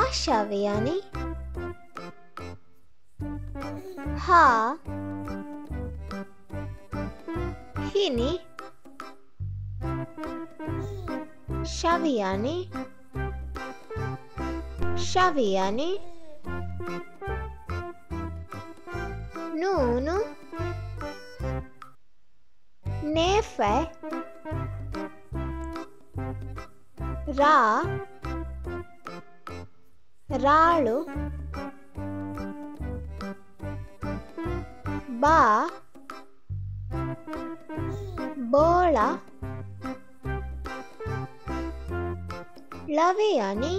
Shaviani. Ha Hini Shaviani. Shaviani. Nunu Nefe Ra Ralu Ba Bola Laviani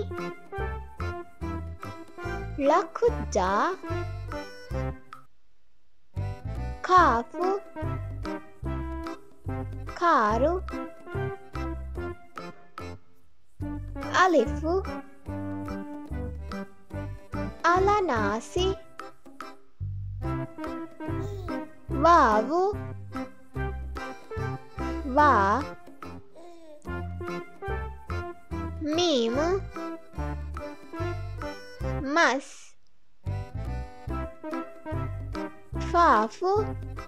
Lakudda Kafu Karu Alifu Alanasi Vavu Va Mimu Mas Fafu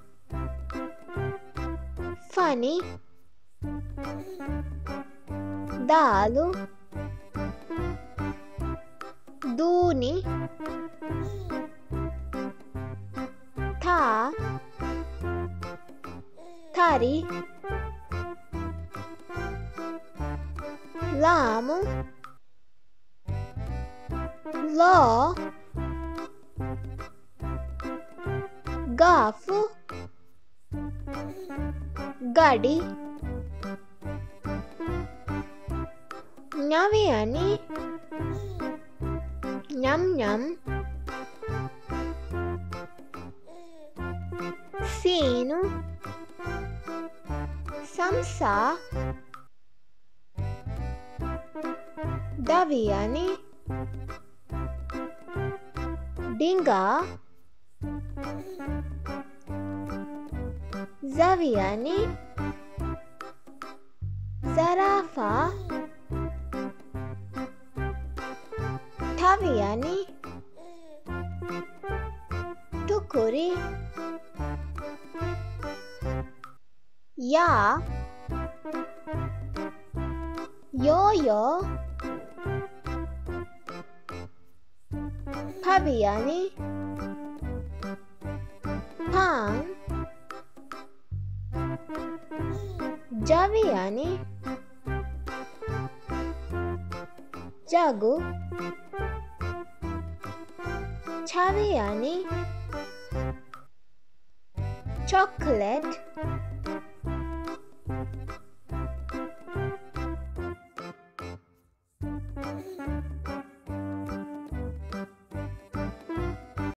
Fani Dalu Duni Tha Thari Lamu Law Gafu Gadi Nyaviani Nyam Nyam Sinu Samsa Daviani Dinga Zaviani Zarafa Taviani Tukuri Ya Yo-yo Paviani Pang Javiani Jagu Chaviani Chocolate